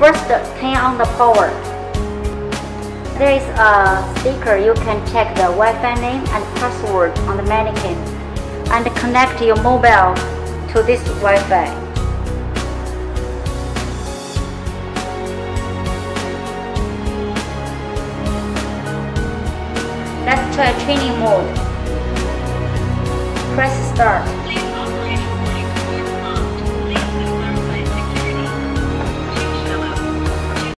First, turn on the power. There is a sticker you can check the Wi-Fi name and password on the Manikin and connect your mobile to this Wi-Fi. Let's try training mode. Press start.